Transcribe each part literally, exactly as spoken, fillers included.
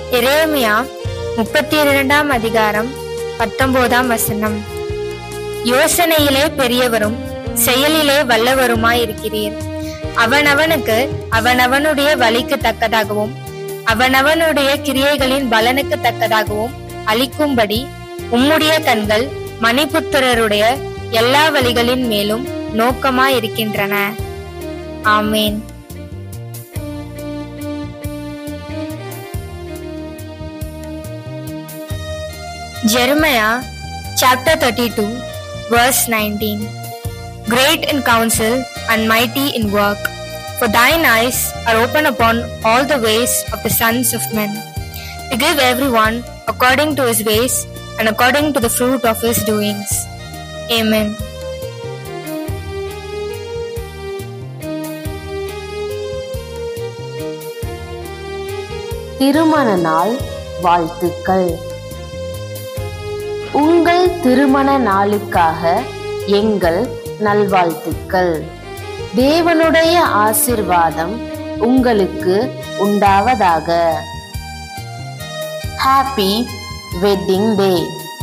எரேமியா முப்பத்தி இரண்டாம் அதிகாரம் பத்தொன்பதாம் வசனம். யோசனையிலே பெரியவரும் செயலிலே வல்லவருமாயிருக்கிறீர். அவனவனுக்கு அவனவனுடைய வழிக்கு தக்கதாகவும் அவனவனுடைய கிரியைகளின் பலனுக்கு தக்கதாகவும் அளிக்கும்படி உம்முடைய கண்கள் மணிபுத்திரருடைய எல்லா வழிகளின் மேலும் நோக்கமாயிருக்கின்றன. ஆமேன். Jeremiah chapter thirty-two verse nineteen. Great in counsel and mighty in work, for thine eyes are open upon all the ways of the sons of men, to give everyone according to his ways and according to the fruit of his doings. Amen. திருமண நாள் வாழ்த்துக்கள். உங்கள் திருமண நாளுக்காக எங்கள் நல்வாழ்த்துக்கள். தேவனுடைய ஆசீர்வாதம் உங்களுக்கு உண்டாவதாக. Happy wedding day.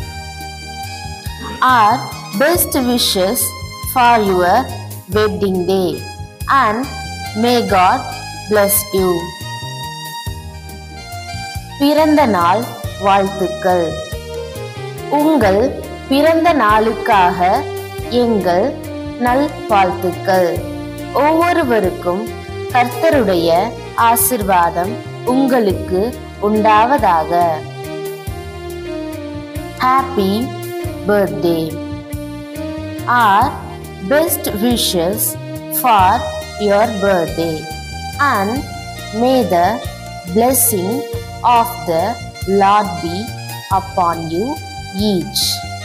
Our best wishes for your wedding day and may God bless you. பிறந்த நாள் வாழ்த்துக்கள். உங்கள் பிறந்த நாளுக்காக எங்கள் நல்வாழ்த்துக்கள். ஒவ்வொருவருக்கும் கர்த்தருடைய ஆசீர்வாதம் உங்களுக்கு உண்டாவதாக. Happy birthday. Our best wishes for your birthday and may the blessing of the Lord be upon you each.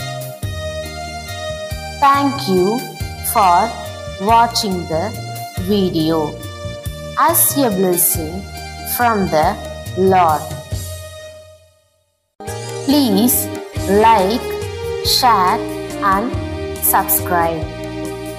Thank you for watching the video. As a blessing from the Lord. Please like, share and subscribe.